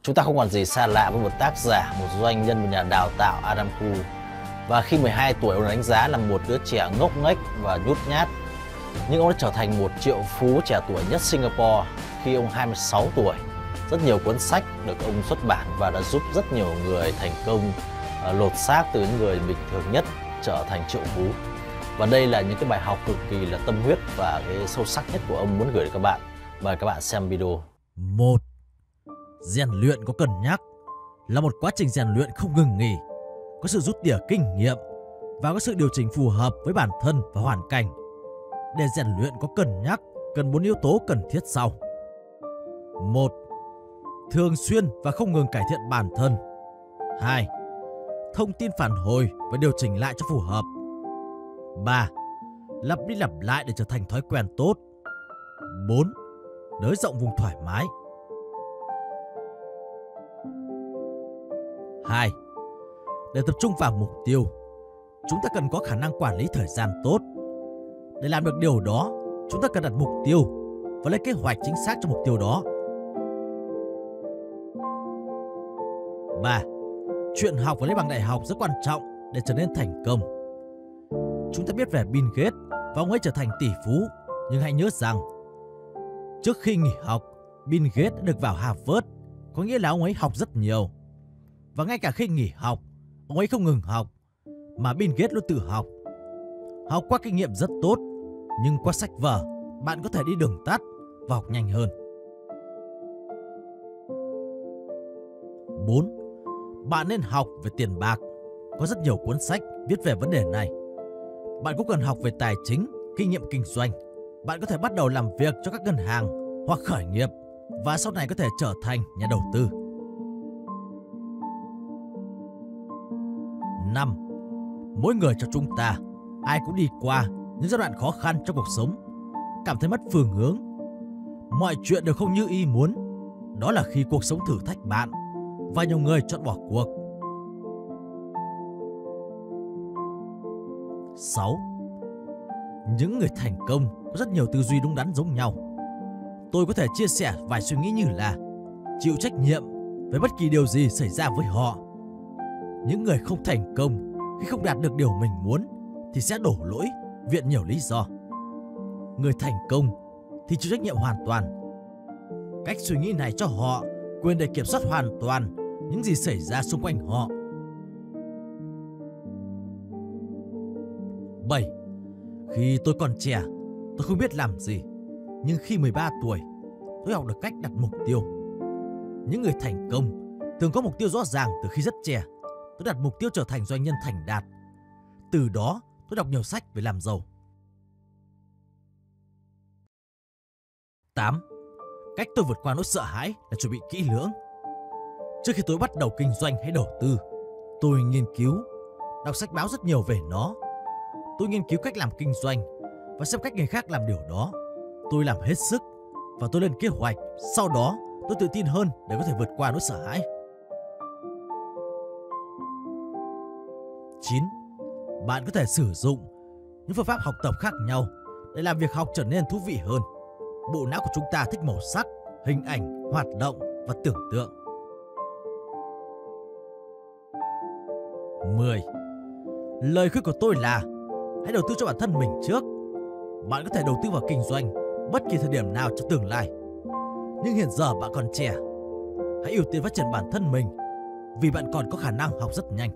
Chúng ta không còn gì xa lạ với một tác giả, một doanh nhân, một nhà đào tạo Adam Khoo. Và khi 12 tuổi, ông được đánh giá là một đứa trẻ ngốc nghếch và nhút nhát. Nhưng ông đã trở thành một triệu phú trẻ tuổi nhất Singapore khi ông 26 tuổi. Rất nhiều cuốn sách được ông xuất bản và đã giúp rất nhiều người thành công lột xác từ những người bình thường nhất trở thành triệu phú. Và đây là những cái bài học cực kỳ là tâm huyết và cái sâu sắc nhất của ông muốn gửi đến các bạn. Mời các bạn xem video. 1. Rèn luyện có cân nhắc là một quá trình rèn luyện không ngừng nghỉ, có sự rút tỉa kinh nghiệm và có sự điều chỉnh phù hợp với bản thân và hoàn cảnh. Để rèn luyện có cân nhắc, cần 4 yếu tố cần thiết sau. 1. Thường xuyên và không ngừng cải thiện bản thân. 2. Thông tin phản hồi và điều chỉnh lại cho phù hợp. 3. Lặp đi lặp lại để trở thành thói quen tốt. 4. Nới rộng vùng thoải mái. 2. Để tập trung vào mục tiêu, chúng ta cần có khả năng quản lý thời gian tốt. Để làm được điều đó, chúng ta cần đặt mục tiêu và lên kế hoạch chính xác cho mục tiêu đó. 3. Chuyện học và lấy bằng đại học rất quan trọng để trở nên thành công. Chúng ta biết về Bill Gates và ông ấy trở thành tỷ phú, nhưng hãy nhớ rằng trước khi nghỉ học, Bill Gates đã được vào Harvard, có nghĩa là ông ấy học rất nhiều. Và ngay cả khi nghỉ học, ông ấy không ngừng học, mà Bill Gates luôn tự học. Học qua kinh nghiệm rất tốt, nhưng qua sách vở, bạn có thể đi đường tắt và học nhanh hơn. 4. Bạn nên học về tiền bạc. Có rất nhiều cuốn sách viết về vấn đề này. Bạn cũng cần học về tài chính, kinh nghiệm kinh doanh. Bạn có thể bắt đầu làm việc cho các ngân hàng hoặc khởi nghiệp và sau này có thể trở thành nhà đầu tư. 5. Mỗi người trong chúng ta, ai cũng đi qua những giai đoạn khó khăn trong cuộc sống, cảm thấy mất phương hướng. Mọi chuyện đều không như ý muốn. Đó là khi cuộc sống thử thách bạn và nhiều người chọn bỏ cuộc. 6. Những người thành công có rất nhiều tư duy đúng đắn giống nhau. Tôi có thể chia sẻ vài suy nghĩ như là chịu trách nhiệm với bất kỳ điều gì xảy ra với họ. Những người không thành công khi không đạt được điều mình muốn thì sẽ đổ lỗi, viện nhiều lý do. Người thành công thì chịu trách nhiệm hoàn toàn. Cách suy nghĩ này cho họ quyền để kiểm soát hoàn toàn những gì xảy ra xung quanh họ. 7. Khi tôi còn trẻ, tôi không biết làm gì. Nhưng khi 13 tuổi, tôi học được cách đặt mục tiêu. Những người thành công thường có mục tiêu rõ ràng từ khi rất trẻ. Tôi đặt mục tiêu trở thành doanh nhân thành đạt. Từ đó, tôi đọc nhiều sách về làm giàu. 8. Cách tôi vượt qua nỗi sợ hãi là chuẩn bị kỹ lưỡng. Trước khi tôi bắt đầu kinh doanh hay đầu tư, tôi nghiên cứu, đọc sách báo rất nhiều về nó. Tôi nghiên cứu cách làm kinh doanh và xem cách người khác làm điều đó. Tôi làm hết sức và tôi lên kế hoạch. Sau đó, tôi tự tin hơn để có thể vượt qua nỗi sợ hãi. 9. Bạn có thể sử dụng những phương pháp học tập khác nhau để làm việc học trở nên thú vị hơn. Bộ não của chúng ta thích màu sắc, hình ảnh, hoạt động và tưởng tượng. 10. Lời khuyên của tôi là hãy đầu tư cho bản thân mình trước. Bạn có thể đầu tư vào kinh doanh bất kỳ thời điểm nào trong tương lai. Nhưng hiện giờ bạn còn trẻ. Hãy ưu tiên phát triển bản thân mình vì bạn còn có khả năng học rất nhanh.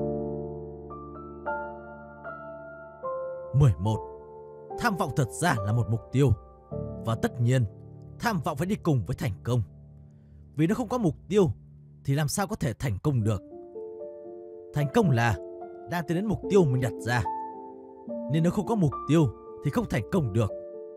11. Tham vọng thật ra là một mục tiêu. Và tất nhiên, tham vọng phải đi cùng với thành công. Vì nếu không có mục tiêu thì làm sao có thể thành công được. Thành công là đang tiến đến mục tiêu mình đặt ra. Nên nếu không có mục tiêu thì không thành công được.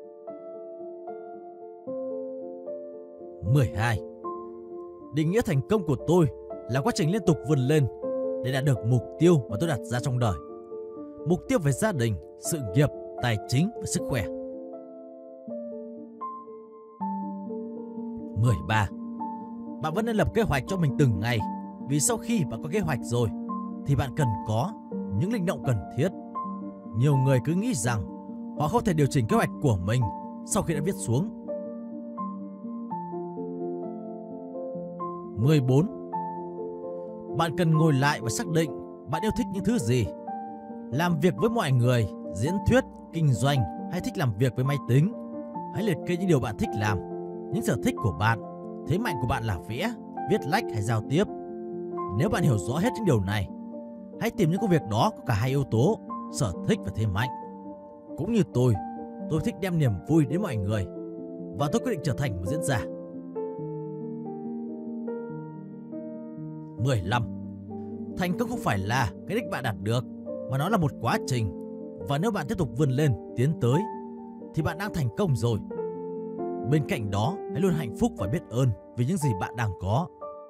12. Định nghĩa thành công của tôi là quá trình liên tục vươn lên để đạt được mục tiêu mà tôi đặt ra trong đời. Mục tiêu về gia đình, sự nghiệp, tài chính và sức khỏe. 13. Bạn vẫn nên lập kế hoạch cho mình từng ngày. Vì sau khi bạn có kế hoạch rồi thì bạn cần có những linh động cần thiết. Nhiều người cứ nghĩ rằng họ không thể điều chỉnh kế hoạch của mình sau khi đã viết xuống. 14. Bạn cần ngồi lại và xác định bạn yêu thích những thứ gì. Làm việc với mọi người, diễn thuyết, kinh doanh hay thích làm việc với máy tính. Hãy liệt kê những điều bạn thích làm, những sở thích của bạn. Thế mạnh của bạn là vẽ, viết lách hay giao tiếp. Nếu bạn hiểu rõ hết những điều này, hãy tìm những công việc đó có cả hai yếu tố, sở thích và thế mạnh. Cũng như tôi thích đem niềm vui đến mọi người và tôi quyết định trở thành một diễn giả. 15. Thành công không phải là cái đích bạn đạt được, mà nó là một quá trình. Và nếu bạn tiếp tục vươn lên, tiến tới, thì bạn đang thành công rồi. Bên cạnh đó, hãy luôn hạnh phúc và biết ơn vì những gì bạn đang có.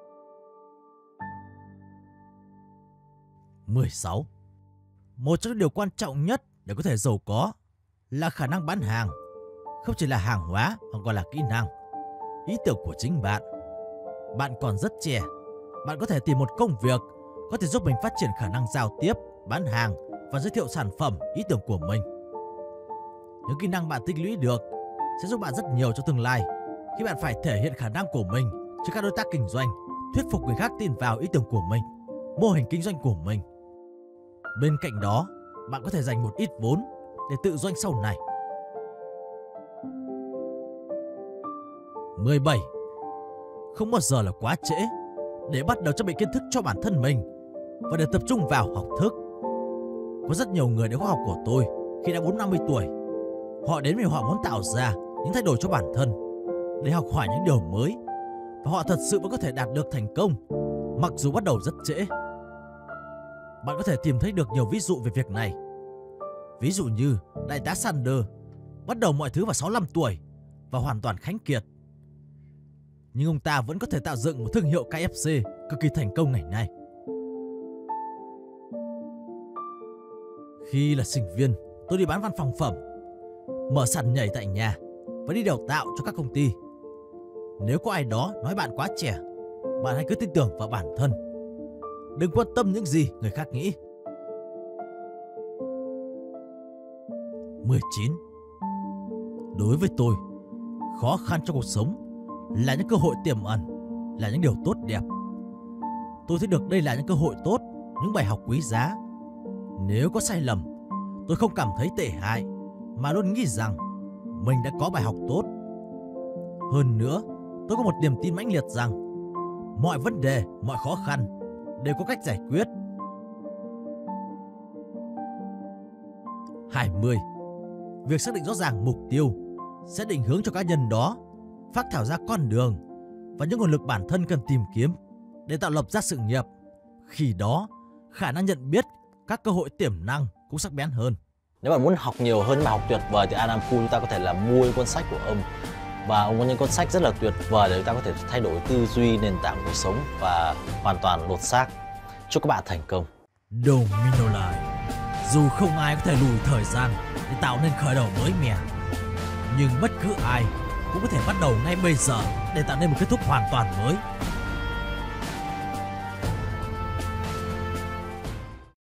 16. Một trong những điều quan trọng nhất để có thể giàu có là khả năng bán hàng. Không chỉ là hàng hóa mà còn là kỹ năng, ý tưởng của chính bạn. Bạn còn rất trẻ, bạn có thể tìm một công việc có thể giúp mình phát triển khả năng giao tiếp, bán hàng và giới thiệu sản phẩm, ý tưởng của mình. Những kỹ năng bạn tích lũy được sẽ giúp bạn rất nhiều cho tương lai khi bạn phải thể hiện khả năng của mình trước các đối tác kinh doanh, thuyết phục người khác tin vào ý tưởng của mình, mô hình kinh doanh của mình. Bên cạnh đó, bạn có thể dành một ít vốn để tự doanh sau này. 17. Không bao giờ là quá trễ để bắt đầu trang bị kiến thức cho bản thân mình và để tập trung vào học thức. Có rất nhiều người đến khóa học của tôi khi đã 40-50 tuổi. Họ đến vì họ muốn tạo ra những thay đổi cho bản thân, để học hỏi những điều mới, và họ thật sự vẫn có thể đạt được thành công mặc dù bắt đầu rất trễ. Bạn có thể tìm thấy được nhiều ví dụ về việc này. Ví dụ như Đại tá Sanders bắt đầu mọi thứ vào 65 tuổi và hoàn toàn khánh kiệt. Nhưng ông ta vẫn có thể tạo dựng một thương hiệu KFC cực kỳ thành công ngày nay. Khi là sinh viên, tôi đi bán văn phòng phẩm, mở sàn nhảy tại nhà và đi đào tạo cho các công ty. Nếu có ai đó nói bạn quá trẻ, bạn hãy cứ tin tưởng vào bản thân. Đừng quan tâm những gì người khác nghĩ. 19. Đối với tôi, khó khăn trong cuộc sống là những cơ hội tiềm ẩn, là những điều tốt đẹp. Tôi thấy được đây là những cơ hội tốt, những bài học quý giá. Nếu có sai lầm, tôi không cảm thấy tệ hại, mà luôn nghĩ rằng mình đã có bài học tốt. Hơn nữa, tôi có một niềm tin mãnh liệt rằng mọi vấn đề, mọi khó khăn đều có cách giải quyết. 20. Việc xác định rõ ràng mục tiêu sẽ định hướng cho cá nhân đó phác thảo ra con đường và những nguồn lực bản thân cần tìm kiếm để tạo lập ra sự nghiệp. Khi đó, khả năng nhận biết các cơ hội tiềm năng cũng sắc bén hơn. Nếu bạn muốn học nhiều hơn những bài học tuyệt vời từ Adam Khoo, chúng ta có thể là mua những cuốn sách của ông. Và ông có những cuốn sách rất là tuyệt vời để chúng ta có thể thay đổi tư duy, nền tảng cuộc sống và hoàn toàn lột xác. Chúc các bạn thành công. Domino Life. Dù không ai có thể lùi thời gian để tạo nên khởi đầu mới mẻ, nhưng bất cứ ai cũng có thể bắt đầu ngay bây giờ để tạo nên một kết thúc hoàn toàn mới.